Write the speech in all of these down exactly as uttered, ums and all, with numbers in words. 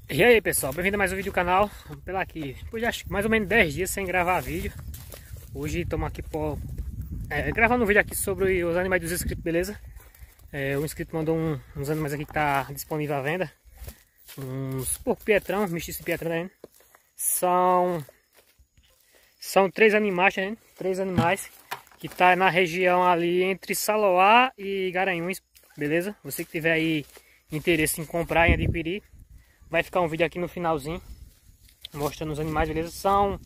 E aí pessoal, bem-vindo a mais um vídeo do canal. Vamos pela aqui, depois de acho que mais ou menos dez dias sem gravar vídeo. Hoje estamos aqui por, é, gravando um vídeo aqui sobre os animais dos inscritos, beleza? É, o inscrito mandou um, uns animais aqui que tá disponível à venda. Uns porco pietrão, mestiço de pietrão, né? São São três animais, né? Três animais que tá na região ali entre Saloá e Garanhuns, beleza? Você que tiver aí interesse em comprar e adquirir, vai ficar um vídeo aqui no finalzinho mostrando os animais, beleza? São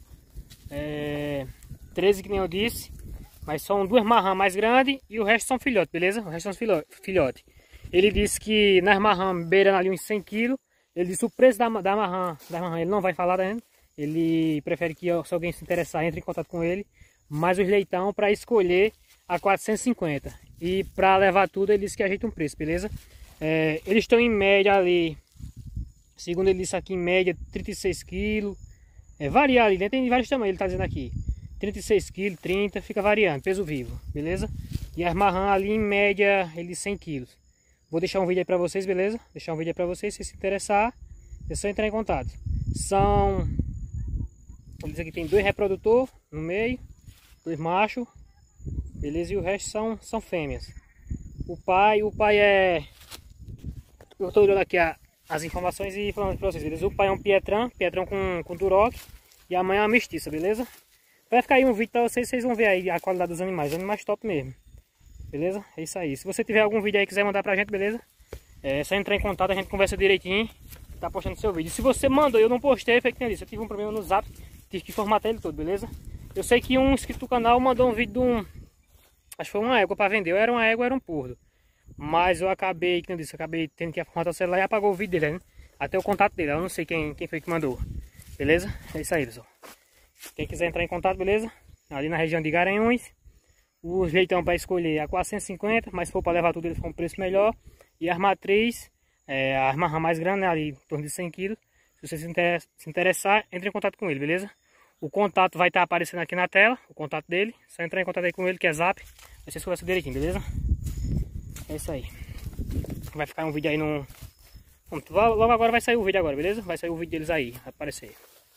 é, treze, que nem eu disse, mas são duas marrãs mais grandes e o resto são filhotes, beleza? O resto são filhotes. Ele disse que nas marrãs beirando ali uns cem quilos. Ele disse o preço da, da marrã, da marrã ele não vai falar ainda. Ele prefere que, se alguém se interessar, entre em contato com ele. Mas os leitão para escolher a quatrocentos e cinquenta. E para levar tudo ele disse que ajeita um preço, beleza? É, eles estão em média ali, segundo ele disse aqui, em média trinta e seis quilos. É, varia ali, né? Tem vários tamanhos, ele está dizendo aqui. trinta e seis quilos, trinta, fica variando, peso vivo, beleza? E as marrãs ali em média, ele cem quilos. Vou deixar um vídeo aí para vocês, beleza? Deixar um vídeo aí para vocês, se se interessar, é só entrar em contato. São, ele diz aqui, tem dois reprodutores no meio, dois machos, beleza? E o resto são, são fêmeas. O pai, o pai é... Eu estou olhando aqui a, as informações e falando para vocês, beleza? O pai é um pietrão, pietrão com, com duroc, e a mãe é uma mestiça, beleza? Vai ficar aí um vídeo para vocês, vocês vão ver aí a qualidade dos animais, animais top mesmo. Beleza? É isso aí. Se você tiver algum vídeo aí que quiser mandar pra gente, beleza? É só entrar em contato, a gente conversa direitinho. Tá postando seu vídeo. Se você mandou e eu não postei, foi que nem isso. Eu tive um problema no zap, tive que formatar ele todo, beleza? Eu sei que um inscrito do canal mandou um vídeo de um... Acho que foi uma égua pra vender. Ou era uma égua ou era um pordo. Mas eu acabei, que nem disse, eu acabei tendo que formatar o celular e apagou o vídeo dele, né? Até o contato dele. Eu não sei quem, quem foi que mandou. Beleza? É isso aí, pessoal. Quem quiser entrar em contato, beleza? Ali na região de Garanhuns. Os leitão para escolher a quatrocentos e cinquenta, mas se for para levar tudo eles com um preço melhor. E as matriz, é, as marrãs mais grandes, né, ali em torno de cem quilos. Se você se interessar, se interessar, entre em contato com ele, beleza? O contato vai estar aparecendo aqui na tela, o contato dele. Só entrar em contato aí com ele, que é zap. Aí vocês conversam direitinho, beleza? É isso aí. Vai ficar um vídeo aí no... Logo agora vai sair o vídeo agora, beleza? Vai sair o vídeo deles aí, vai aparecer.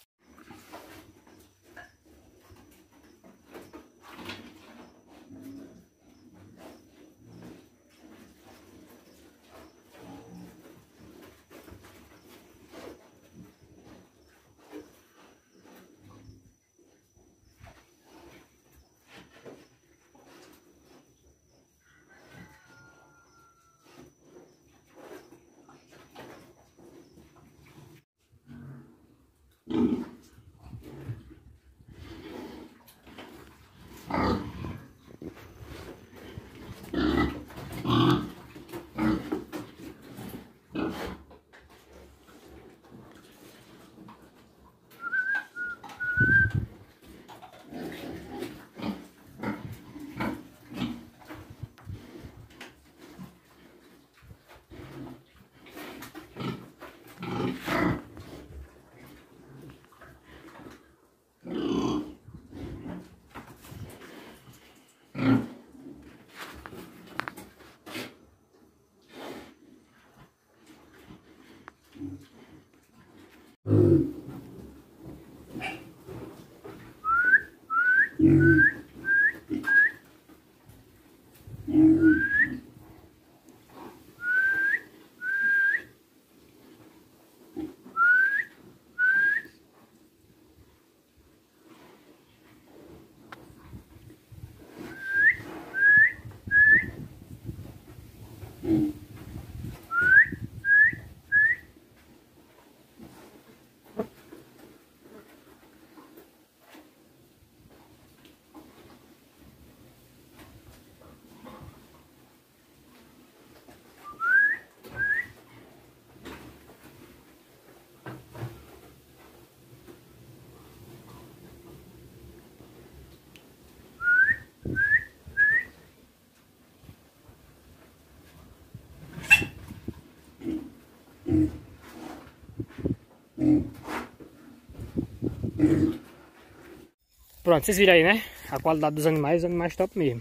Pronto, vocês viram aí, né? A qualidade dos animais, os animais top mesmo.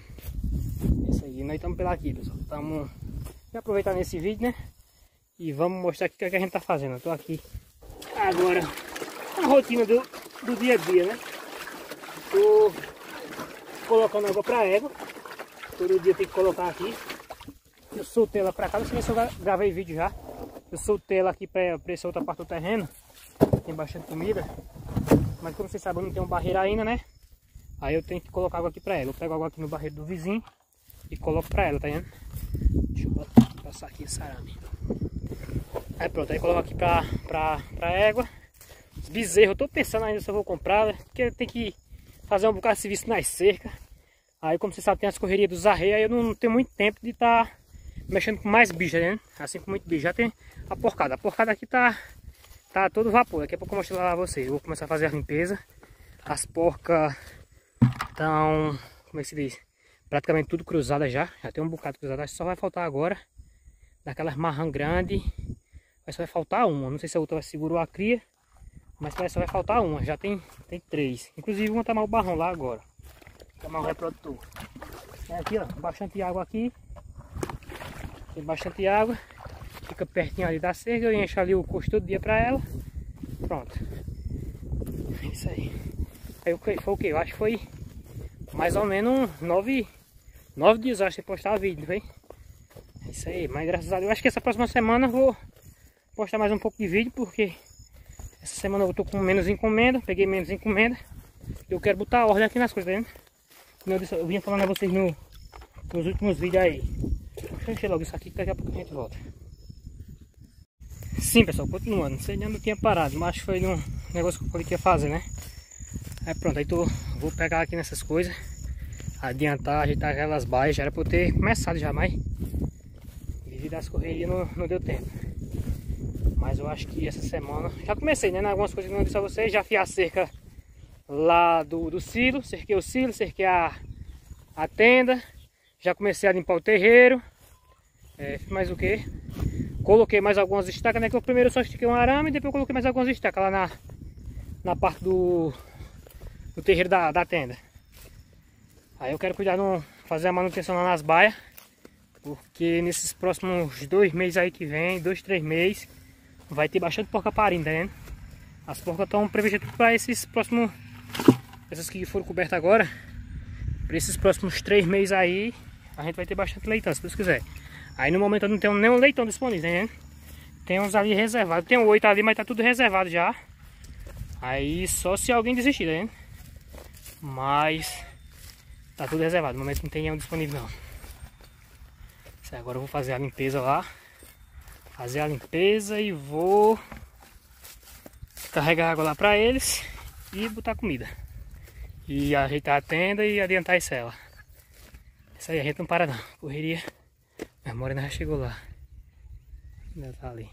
Isso aí, nós estamos pela aqui, pessoal. Estamos aproveitar nesse vídeo, né? E vamos mostrar aqui o que, é que a gente tá fazendo. Eu tô aqui Agora, a rotina do, do dia a dia, né? Tô colocando água pra égua. Todo dia tem que colocar aqui. Eu soltei ela pra cá, não sei se eu gravei vídeo já. Eu soltei ela aqui pra, pra essa outra parte do terreno. Tem bastante comida. Mas como vocês sabem, eu não tenho barreira ainda, né? Aí eu tenho que colocar água aqui pra ela. Eu pego água aqui no barreiro do vizinho e coloco pra ela, tá vendo? Deixa eu passar aqui esse arame. Aí pronto, aí coloco aqui pra, pra, pra égua. Os bezerros, eu tô pensando ainda se eu vou comprar, né? Porque tem que fazer um bocado de serviço nas cercas. Aí como vocês sabem, tem as correrias dos arreios, aí eu não tenho muito tempo de estar tá mexendo com mais bicho, né? Assim com muito bicho. Já tem a porcada. A porcada aqui tá, tá todo vapor. Daqui a pouco eu mostro lá pra vocês. Eu vou começar a fazer a limpeza. As porcas estão, como é que se diz? Praticamente tudo cruzada já. Já tem um bocado cruzado. Acho que só vai faltar agora daquelas marrã grande. Mas só vai faltar uma. Não sei se a outra vai segurar a cria. Mas parece que só vai faltar uma. Já tem, tem três. Inclusive uma tá mal barrão lá agora. Tá mal reprodutor. É aqui, ó. Bastante água aqui. Tem bastante água. Fica pertinho ali da cerca. Eu encho ali o costo todo dia pra ela. Pronto. É isso aí. Aí foi o que? Eu acho que foi mais ou menos nove, nove dias acho que postar vídeo, foi? É isso aí. Mas graças a Deus, eu acho que essa próxima semana eu vou postar mais um pouco de vídeo. Porque essa semana eu tô com menos encomenda. Peguei menos encomenda. Eu quero botar ordem aqui nas coisas, tá vendo? Eu, disse, eu vinha falando a vocês no, nos últimos vídeos aí. Deixa eu encher logo isso aqui que daqui a pouco a gente volta. Sim, pessoal, continuando. Não sei nem onde eu tinha parado, mas foi num negócio que eu falei que ia fazer, né? Aí pronto, aí tô, vou pegar aqui nessas coisas. Adiantar, ajeitar aquelas baias. Já era pra eu ter começado já, mas devido às correrias não, não deu tempo. Mas eu acho que essa semana... Já comecei, né? Algumas coisas que eu não disse a vocês. Já fiz a cerca lá do, do silo, cerquei o silo, cerquei a, a tenda, já comecei a limpar o terreiro, é, mais o que? Coloquei mais algumas estacas, né? Que eu primeiro só estiquei um arame e depois eu coloquei mais algumas estacas lá na, na parte do, do terreiro da, da tenda. Aí eu quero cuidar, no, fazer a manutenção lá nas baias, porque nesses próximos dois meses aí que vem, dois, três meses, vai ter bastante porca parindo, tá vendo? As porcas estão previstas para esses próximos... Essas que foram cobertas agora, para esses próximos três meses aí, a gente vai ter bastante leitão, se Deus quiser. Aí no momento eu não tenho nenhum leitão disponível, né? Tem uns ali reservados. Tem oito ali, mas tá tudo reservado já. Aí só se alguém desistir, né? Mas tá tudo reservado. No momento não tem nenhum disponível não. Isso aí, agora eu vou fazer a limpeza lá. Fazer a limpeza e vou carregar água lá pra eles e botar comida. E ajeitar a tenda e adiantar a cela. Isso aí a gente não para não. Correria. A Morena já chegou lá. Ainda tá ali.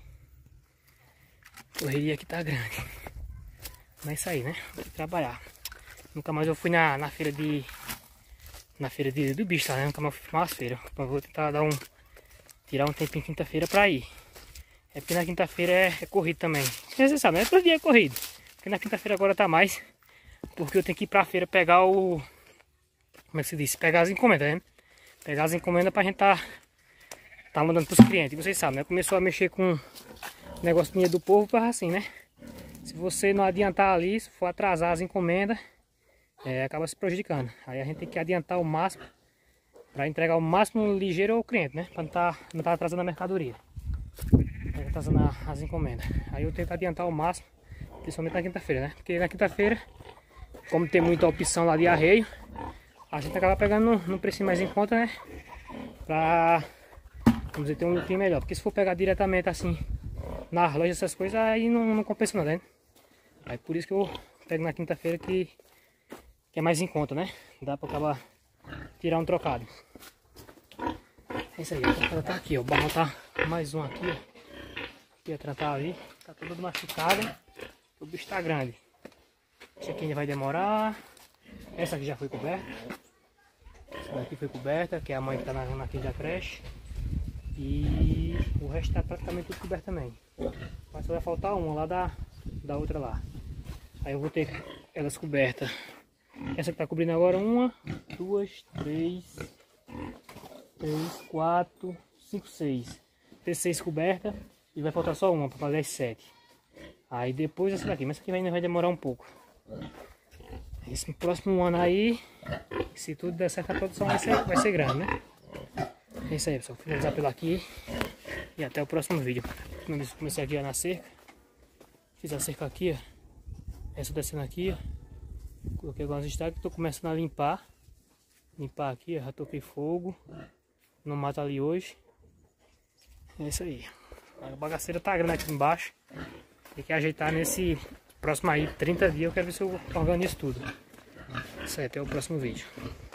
Correria aqui tá grande. Mas isso aí, né? Vou trabalhar. Nunca mais eu fui na, na feira de... Na feira de, do bicho, tá, né? Nunca mais fui pra umas feiras. Eu vou tentar dar um... Tirar um tempinho quinta-feira pra ir. É porque na quinta-feira é, é corrido também. Você sabe, né? Todo dia é corrido. Porque na quinta-feira agora tá mais. Porque eu tenho que ir pra feira pegar o... Como é que se diz? Pegar as encomendas, né? Pegar as encomendas pra gente tá... Tá mandando pros clientes. E vocês sabem, né? Começou a mexer com negócio de dinheiro do povo para assim, né? Se você não adiantar ali, se for atrasar as encomendas, é, acaba se prejudicando. Aí a gente tem que adiantar o máximo para entregar o máximo ligeiro ao cliente, né? Para não tá, não tá atrasando a mercadoria. Não tá atrasando a, as encomendas. Aí eu tento adiantar o máximo, principalmente na quinta-feira, né? Porque na quinta-feira, como tem muita opção lá de arreio, a gente acaba pegando no preço mais em conta, né? Pra, vamos dizer, ter um lucro melhor. Porque se for pegar diretamente assim nas lojas, essas coisas, aí não, não compensa nada, né? Aí por isso que eu pego na quinta-feira que, que é mais em conta, né? Dá pra acabar tirar um trocado. É isso aí, ela tá aqui, ó. O barrão tá mais um aqui, ó. Aqui atrás tá ali. Tá tudo machucado. O bicho tá grande. Esse aqui ainda vai demorar. Essa aqui já foi coberta. Essa daqui foi coberta, que é a mãe que tá na, naquele da creche. E o resto tá praticamente tudo coberto também. Mas só vai faltar uma lá da, da outra lá. Aí eu vou ter elas cobertas. Essa que tá cobrindo agora, uma, duas, três, três, quatro, cinco, seis. Tem seis cobertas e vai faltar só uma para fazer as sete. Aí depois essa daqui, mas essa aqui ainda vai demorar um pouco. Esse próximo ano aí, se tudo der certo, a produção vai ser, vai ser grande, né? É isso aí, pessoal. Vou finalizar pelo aqui e até o próximo vídeo. Comecei aqui ó, na cerca. Fiz a cerca aqui, ó. Essa descendo aqui, ó. Coloquei algumas estacas. Estou começando a limpar. Limpar aqui, ó. Já toquei fogo. Não mata ali hoje. É isso aí. A bagaceira tá grande aqui embaixo. Tem que ajeitar nesse próximo aí, trinta dias. Eu quero ver se eu organizo tudo. Isso aí, até o próximo vídeo.